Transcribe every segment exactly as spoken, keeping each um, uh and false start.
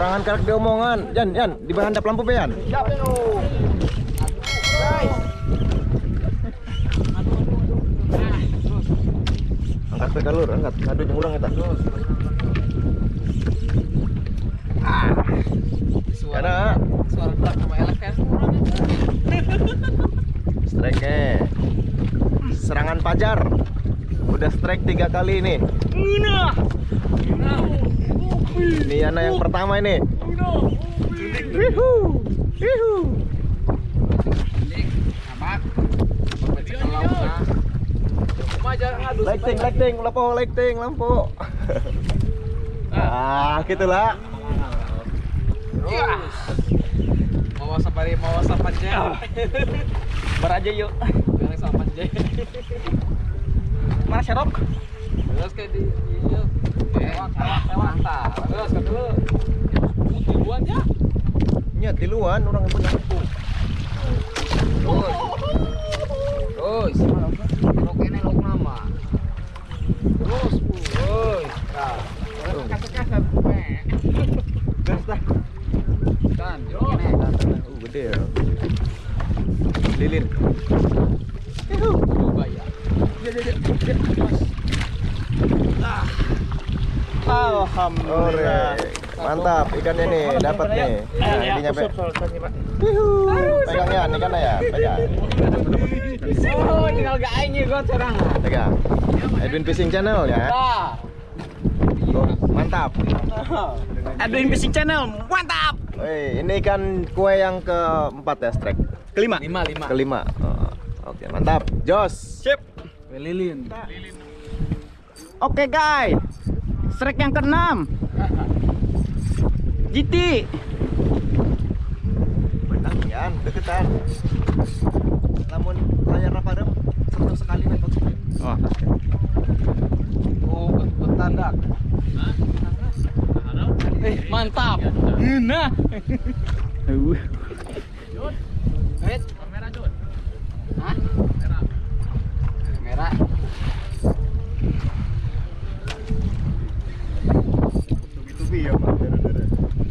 Sorangan karak di omongan. Jan, Jan, di handap lampu be, Jan. Siap yo. Guys. Angkat pe kalur, angkat. Aduh jeung urang eta. Ah. Suara suara truk sama elek kan. Strike serangan Fajar. Udah strike tiga kali ini. Nah. Ini Yana yang pertama ini. Wihu. Wihu. Lighting, lighting, lampu, lighting, lampu. Ah, gitulah. Terus. Mau sapari, mau sapanja. Beraja yuk. Bilang sapanja. Mana serok? Terus kayak di yuk. Tewak, tewak, tewak. Terus ke dulu. Tiluan ya? Nya tiluan orang yang benar. Terus. Terus. Lok ini lok nama. Terus, woi. Nah, kasar-kasar. Gas dah. Kan, ini. Uh, gede ya. Lilin. Coba ya. Alhamdulillah. Mantap ikannya nih, dapat nih. Jadinya pe. Pegang ya, ikannya ya, pegang. Oh, tinggal gak aing gua sekarang. Pegang. Edwin Fishing Channel ya. Oh, mantap. Edwin Fishing Channel, mantap. Wih, ini ikan kue yang keempat ya, strike. Kelima. Lima, lima. Kelima. Oh, oke, mantap. Jos. Sip. Lilin. Oke guys, strike yang keenam. G T. Benang ya, deketan. Namun layar padam satu sekali nih bagus. Oh, Oh, bertandak. Eh, mantap. Nah. uh. Eh, kamera Jun. Hah? Kamera. Kamera. Tubi-tubi ya, Pak. Dada-dada.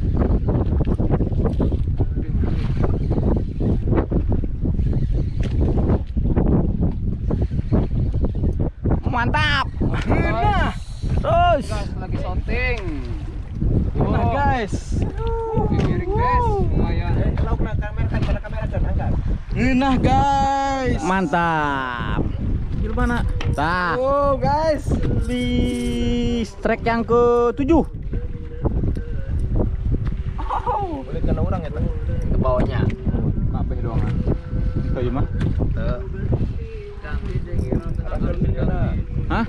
Mantap. Nah. Terus. Guys, lagi shooting. Nah guys. Miring guys, lumayan. Eh, kalau kena kamera kan pada kamera dan angkat. Nah guys. Mantap. Gimana? Tah. Oh guys, Di strike yang ketujuh. Boleh kena orang ya, Tang? ke bawahnya. Kabeh doang. Kayu mah? Hah?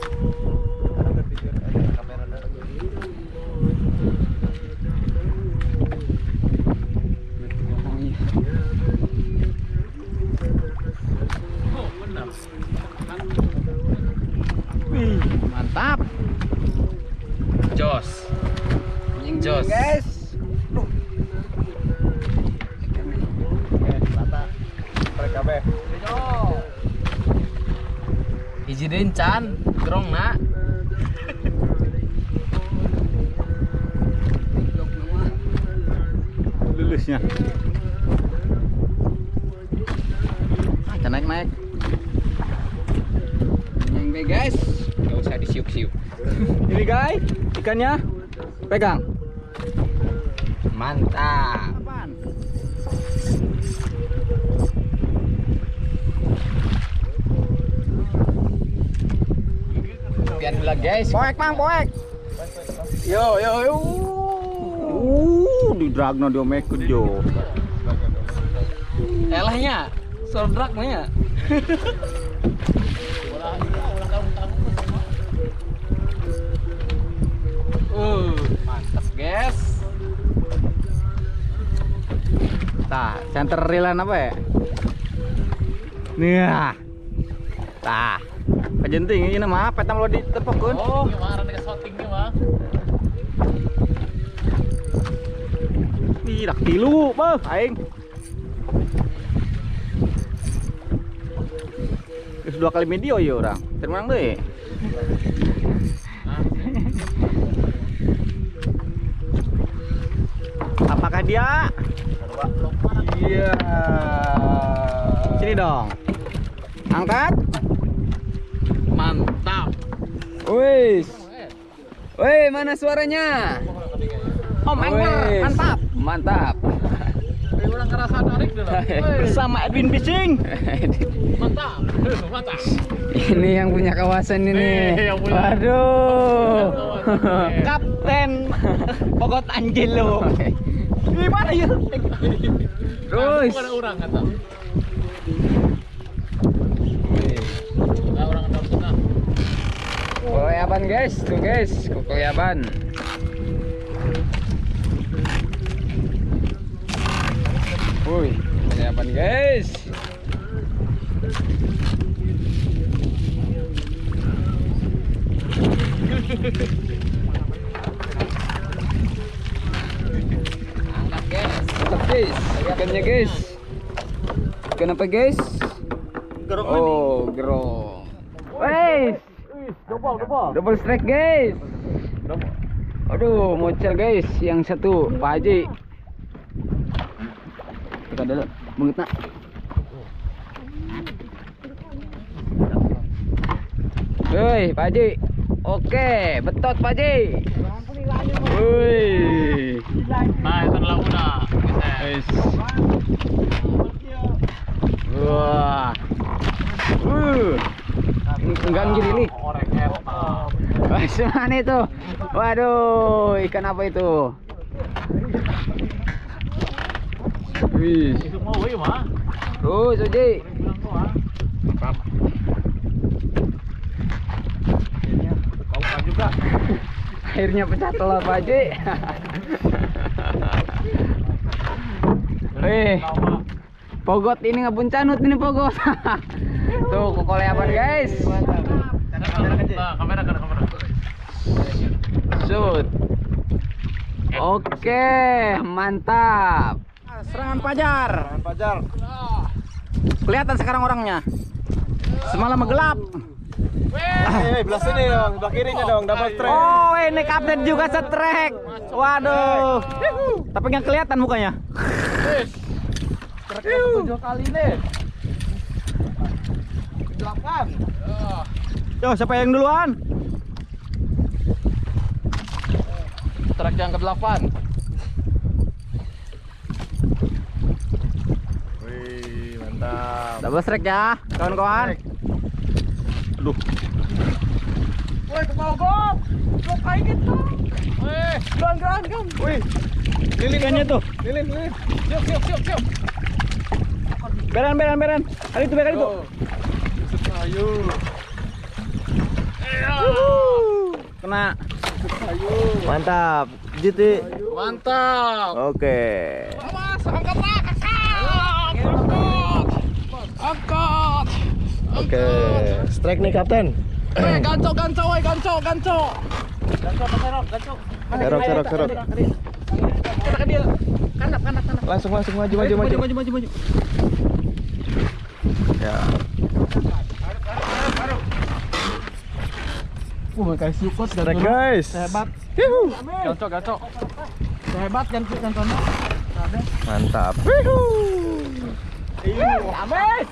Wih, mantap. Jos. Anjing jos. Guys. Hiji deun can, gerong na. Lulusnya. Ah, naik-naik. Yang be guys, enggak usah disiuk-siuk. Ini guys, ikannya pegang. Mantap. Apaan? Pian dulu guys. Poek mang, poek. Yo, yo, yo. Uh, di dragna dia mekut jo. Elahnya, sordrak nya. Uh, mantap guys. Tah, center reelan apa ya? Nih. Tah. Kajenting ini mah petam lo ditepekun. Oh, gimana nih shootingnya mah? Ih, dak tilu, beuh, aing. Geus dua kali video ya orang. Terima deui. dia. Iya. Sini dong. Angkat. Mantap. Wih. Wih, mana suaranya? Om Angler, Wih, mantap. Mantap. Orang kerasa tarik dulu. Bersama Edwin Fishing. Mantap. Mantap. Ini yang punya kawasan ini. Eh, yang punya. Waduh. Kapten Pogot Angelo. Gimana ya? Terus. Bukan orang kata. Nah, orang dalam sana. Kokoyaban guys, tuh guys, kokoyaban. Wih, kokoyaban guys. Angkat guys, angkat guys, ikannya guys. Ikan apa guys? Oh, gerong. Wih. Double, double. Double strike guys. Aduh, mocel guys. Yang satu Pak Haji. Kita dulu bungit nak. Woi, Pak Haji. Oke, betot Pak Haji. Woi. Nah, itu adalah una. Guys. Wah. Uh. Enggak ngirilik. Orek eta. Wah, semana itu? Waduh, ikan apa itu? Wih. Itu mau woi mah. Terus, Oji. Bilang doa. Kau kan juga. Akhirnya pecah telur Pak Haji. Wih. Pogot ini ngebuncanut ini Pogot. Tuh, kokoleapan guys. Nah, kamera kan kamera. Shoot. Oke, mantap. Serangan pajar. Serangan pajar. Kelihatan sekarang orangnya. Semalam gelap. Eh, belah sini dong, belah kirinya dong, double strike. Oh, ini kapten juga setrek. Waduh. Tapi nggak kelihatan mukanya. Trek tujuh kali nih. Delapan. Yo, siapa yang duluan? Trek yang kedelapan. Wih, mantap. Double strike ya, kawan-kawan. Aduh. Woi, kepala gop. Gop kayak gitu. Weh, geran-geran kan. Wih, lilin Ikannya tuh. lilin, lilin. Siap, siap, siap, siap. Beran, beran, beran. Kali itu, kali itu. Ayo. Kena. Mantap. Jadi. Mantap. Oke. Awas, angkatlah kakak. Angkat. Angkat. Oke. Strike nih kapten. Eh, gancok, gancok, woi, gancok, gancok. Gancok, serok, gancok. Serok, serok, serok. Kita ke dia. Kanap, kanap, kanap. Langsung, langsung maju, maju, maju. maju, maju, maju. Ya. Uh, kayak syukur Strike guys. Hebat. Gancok, gancok. Hebat kan gancoknya. Mantap. Habis.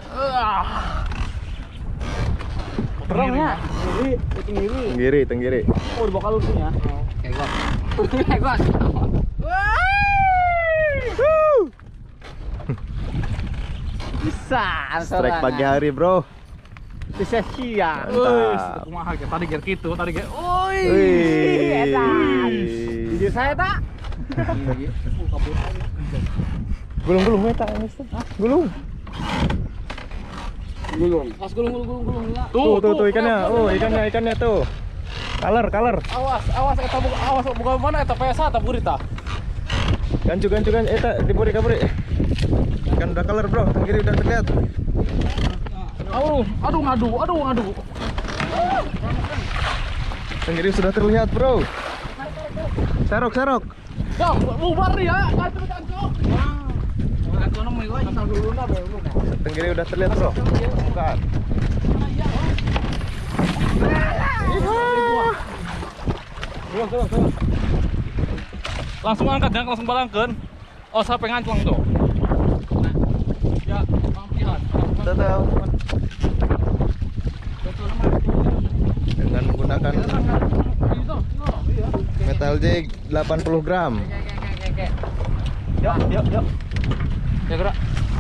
Terongnya. Kiri, kiri. Tenggiri, tenggiri. Oh, di bawah kalurnya. Kayak gua. Kayak gua. Bisa. Strike pagi hari, bro. Bisa siang. Mantap. Kumaha ge tadi gear kitu, tadi gear. Oi. Wih. edan. Jujur saya tak. Gulung, gulung, meta. Gulung. Gulung. Pas gulung gulung gulung gulung lah. Tuh, tuh, tuh ikannya. Oh, ikannya, ikannya tuh. Color, color. Awas, awas eta buka awas buka mana eta P S A eta burita. Gancu, gancu, gancu. Eta diburi, kaburi. Ikan udah color, bro. Tenggiri udah terlihat. Aduh, aduh ngadu, aduh ngadu. Tenggiri sudah terlihat, bro. Serok, serok. Ya, bubar ya. Gancu gancu. Gancu nomor lagi asal dulu na be. Tenggiri udah terlihat, bro. Bukan. Langsung angkat ya, langsung balangkeun. Oh, sampai ngancung tuh. Ya, Bang Pihan. Betul. Dengan menggunakan metal jig delapan puluh gram. Yuk, yuk, yuk. Ya gerak.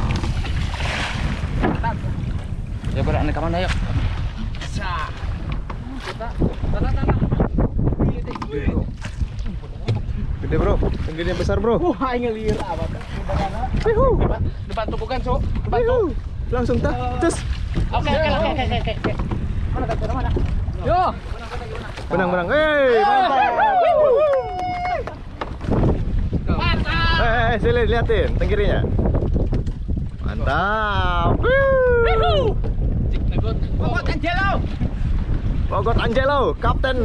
Ya gerak nih kemana yuk? Kita, tanah, tanah. Gede bro, yang gede besar bro. Wah, ngelir apa? Depan tubukan, Cok. Depan tuh. Langsung tak, tes. Oke, oke, oke, oke, oke. Mana kata mana? Yo. Benang, benang. Hei, mantap. Mantap. Eh, eh, sini liatin tenggirinya. Mantap. Cik negot. Pokok Angelo. Logot Angelo, kapten.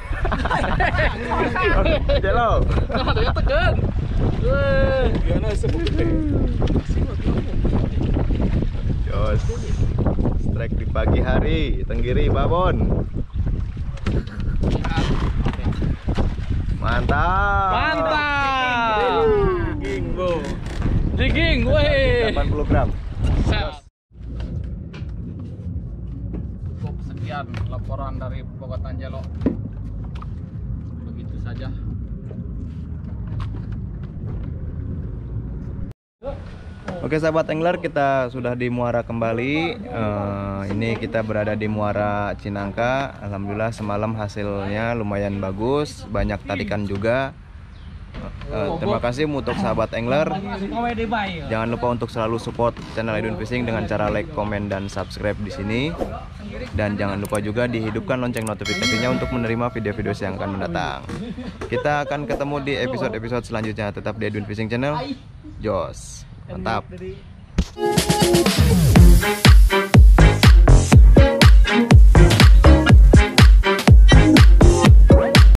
Angelo. Nah, ada yang tegan. Weh, gimana sebutnya? Jos. Strike di pagi hari, tenggiri babon. Mantap. Mantap. Jigging, bro. Jigging, weh. delapan puluh gram. Cukup sekian laporan dari Bogor Angelo. Begitu saja. Oke sahabat angler, kita sudah di muara kembali. Uh, ini kita berada di muara Cinangka. Alhamdulillah semalam hasilnya lumayan bagus, banyak tarikan juga. Uh, terima kasih untuk sahabat angler. Jangan lupa untuk selalu support channel Edwin Fishing dengan cara like, komen, dan subscribe di sini. Dan jangan lupa juga dihidupkan lonceng notifikasinya untuk menerima video-video yang akan mendatang. Kita akan ketemu di episode-episode selanjutnya. Tetap di Edwin Fishing Channel. Jos. Mantap.